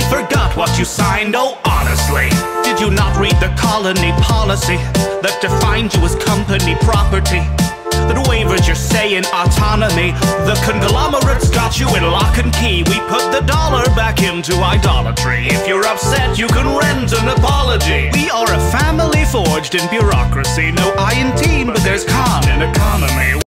forgot what you signed, oh honestly. Did you not read the colony policy that defined you as company property? That wavered your say in autonomy. The conglomerates got you in lock and key. We put the dollar back into idolatry. If you're upset, you can rent an apology. We are a family forged in bureaucracy. No I in teen, but there's con in economy.